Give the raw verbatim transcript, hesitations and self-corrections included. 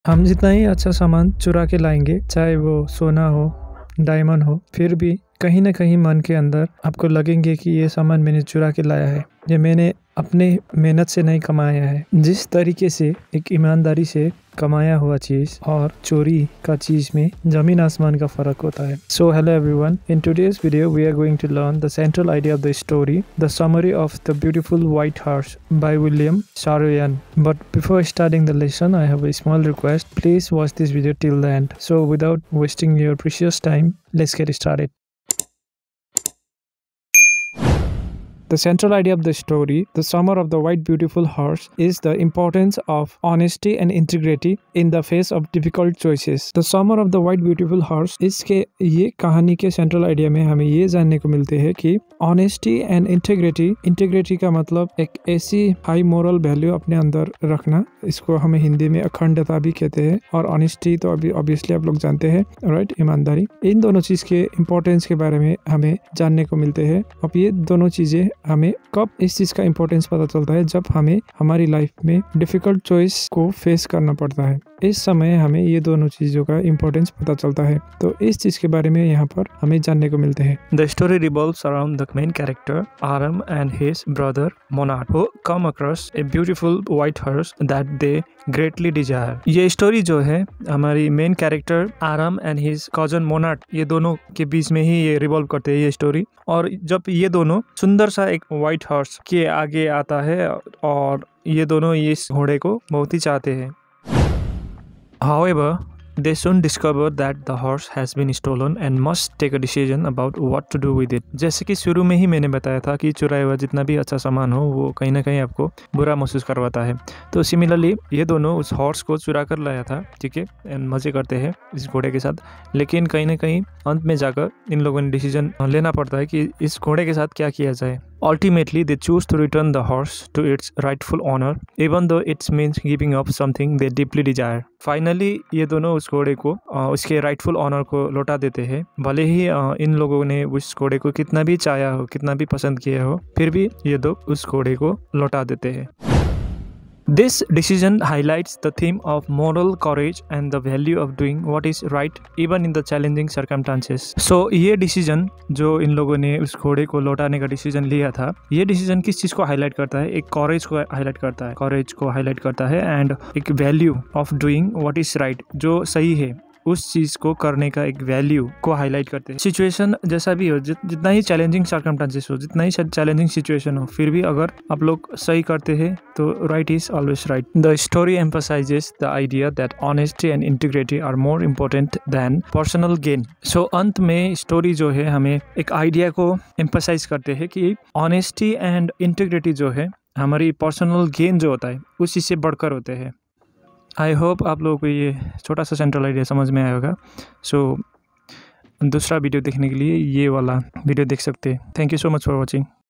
हम जितना ही अच्छा सामान चुरा के लाएंगे, चाहे वो सोना हो, डायमंड हो, फिर भी कहीं ना कहीं मन के अंदर आपको लगेंगे कि ये सामान मैंने चुरा के लाया है, ये मैंने अपने मेहनत से नहीं कमाया है। जिस तरीके से एक ईमानदारी से कमाया हुआ चीज और चोरी का चीज में जमीन आसमान का फर्क होता है। So hello everyone, in today's video we are going to learn the central idea of the story, the summary of The Beautiful White Horse by William Saroyan. But before starting the lesson, I have a small request. Please watch this video till the end. So without wasting your precious time, let's get started. The central idea of the story, the summer of the white beautiful horse, is the importance of honesty and integrity in the face of difficult choices. The summer of the white beautiful horse, इसके ये कहानी के central idea में हमें ये जानने को मिलते हैं कि ऑनेस्टी एंड इंटीग्रिटी, इंटीग्रिटी का मतलब एक ऐसी हाई मोरल वैल्यू अपने अंदर रखना, इसको हमें हिंदी में अखंडता भी कहते हैं, और ऑनेस्टी तो अभी ऑब्वियसली आप लोग जानते हैं, राइट, ईमानदारी। इन दोनों चीज के इम्पोर्टेंस के बारे में हमें जानने को मिलते हैं। अब ये दोनों चीजें हमें कब इस चीज का इम्पोर्टेंस पता चलता है, जब हमें हमारी लाइफ में डिफिकल्ट चॉइस को फेस करना पड़ता है। इस समय हमें ये दोनों चीजों का इम्पोर्टेंस पता चलता है। तो इस चीज के बारे में यहाँ पर हमें जानने को मिलते हैं। The story revolves around the main character Aram and his brother Monad, who come across a beautiful white horse that they greatly desire. ये स्टोरी जो है हमारी main character Aram and his cousin Monat, ये दोनों के बीच में ही ये revolve करते हैं ये स्टोरी। और जब ये दोनों सुंदर सा एक व्हाइट हॉर्स के आगे आता है और ये दोनों इस घोड़े को बहुत ही चाहते हैं। However, they soon discover that the horse has been stolen and must take a decision about what to do with it. जैसे कि शुरू में ही मैंने बताया था कि चुराया हुआ जितना भी अच्छा सामान हो वो कहीं ना कहीं आपको बुरा महसूस करवाता है। तो सिमिलरली ये दोनों उस हॉर्स को चुरा कर लाया था, ठीक है, एंड मजे करते हैं इस घोड़े के साथ। लेकिन कहीं ना कहीं अंत में जाकर इन लोगों ने डिसीजन लेना पड़ता है कि इस घोड़े के साथ क्या किया जाए। Ultimately, they choose to return the horse to its rightful owner, even though it means giving up something they deeply desire. Finally, ये दोनों उस घोड़े को आ, उसके rightful owner को लौटा देते हैं। भले ही आ, इन लोगों ने उस घोड़े को कितना भी चाहा हो, कितना भी पसंद किया हो, फिर भी ये लोग उस घोड़े को लौटा देते हैं। This decision highlights the theme of moral courage and the value of doing what is right even in the challenging circumstances. So ये decision जो इन लोगों ने उस घोड़े को लौटाने का decision लिया था, ये decision किस चीज़ को highlight करता है? एक courage को highlight करता है, courage को highlight करता है and एक value of doing what is right, जो सही है उस चीज़ को करने का एक वैल्यू को हाईलाइट करते हैं। सिचुएशन जैसा भी हो, जित, जितना ही चैलेंजिंग सर्कमस्टेंसेस हो, जितना ही चैलेंजिंग सिचुएशन हो, फिर भी अगर आप लोग सही करते हैं तो right is always right. The story emphasises the idea that honesty and integrity are more important than personal gain. So अंत में स्टोरी जो है हमें एक आइडिया को एम्फसाइज करते हैं कि ऑनेस्टी एंड इंटीग्रिटी जो है हमारी पर्सनल गेन जो होता है उस चीज़ से बढ़कर होते हैं। आई होप आप लोगों को ये छोटा सा सेंट्रल आइडिया समझ में आया होगा। सो so, दूसरा वीडियो देखने के लिए ये वाला वीडियो देख सकते हैं। Thank you so much for watching.